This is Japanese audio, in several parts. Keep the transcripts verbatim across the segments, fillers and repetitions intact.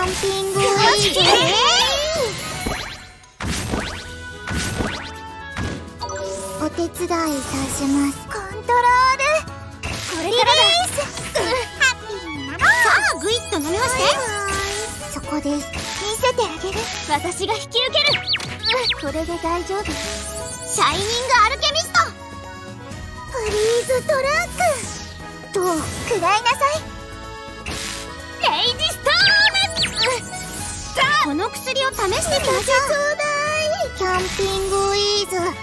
ンピングウィーズ。お手伝いいたします。コントロール。これからだ。ハッピーなの。さあグイッと飲みまして。そこです。見せてあげる。私が引き受ける。これで大丈夫。シャイニングアルケミスト。フリーズトラック。どう食らいなさい。レイジストーム。さあこの薬を試してみましょう。ちょうだい。キャンピングウィーズ。コントロール。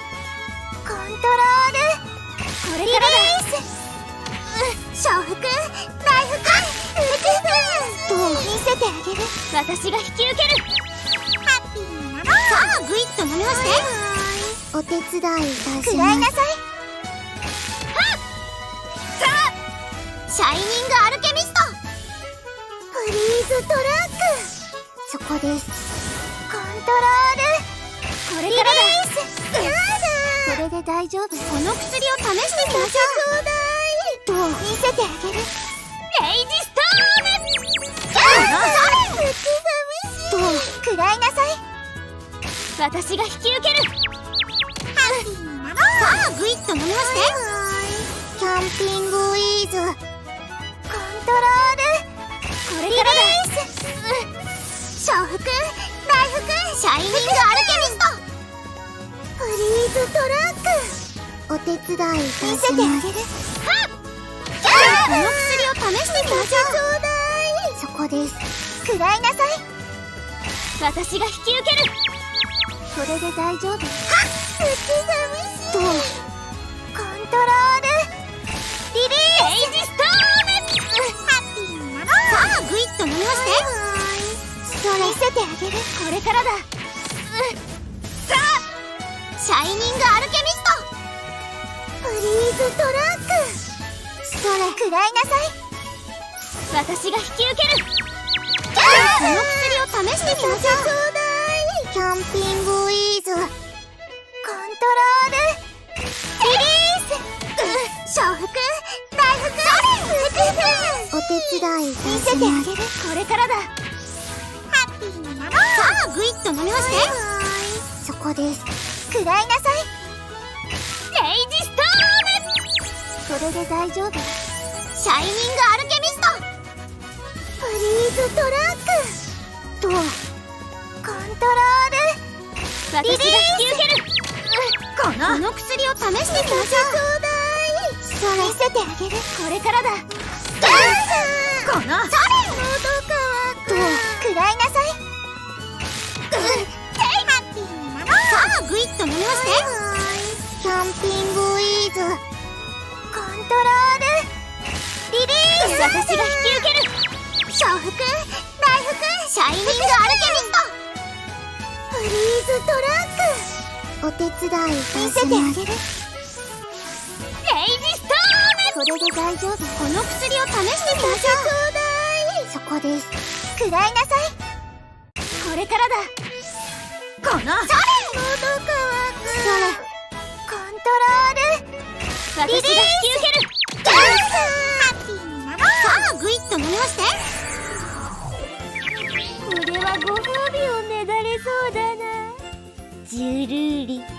これからだ。承服大福。どう見せてあげる。私が引き受ける。ハッピーなの。さあグイッと飲みまして。お手伝いいたします。食らいなさい。さあシャイニングアルケミスト。フリーズトラック。そこです。コントロール。これからだ。これで大丈夫。この薬を試してみましょう。ちょうだい。どう見せてあげる。レイジストーム。どう食らいなさい。私が引き受ける。ハッピーなの。さあグイッと飲みまして。キャンピングウィーズ。コントロール。これからだ。承服大福。シャイニングアルケミスト。フリーズトラック。お手伝いいたします。見せてあげる。この薬を試してみましょう。ちょうだい。そこです。食らいなさい。私が引き受ける。これで大丈夫。はっどうコントロール。リリース。レイジストーム。ハッピーなの。さあグイッと飲みまして。それ見せてあげる。これからだ。さあシャイニングアルケミスト。フリーズトラック。それ食らいなさい。私が引き受ける。この薬を試してみましょう。ちょうだい。キャンピングウィーズ。コントロール。リリース。承服大福。お手伝いいたします。見せてあげる。これからだ。ハッピーなの。さあグイッと飲みまして。そこです。食らいなさい。レイジストーム。これで大丈夫。シャイニングアルケミスト。フリーズトラック。どうコントロール。私が引き受ける。このこの薬を試してみましょう。ちょうだい。それ見せてあげる。これからだ。このそれ喉乾く。どう食らいなさい。ハッピーなの。さあグイッと飲みまして。キャンピングウィーズ。コントロール。リリース。私が引き受ける。承服大福。シャイニングアルケミスト。フリーズトラック。お手伝いいたします。見せてあげる。レイジストーム。これで大丈夫。この薬を試してみましょう。ちょうだい。そこです。食らいなさい。これからだ。このそれ喉乾く。それコントロール。私が引き受ける。ハッピーなの。さあグイッと飲みまして。これはご褒美をねだれそうだな。ジュルリ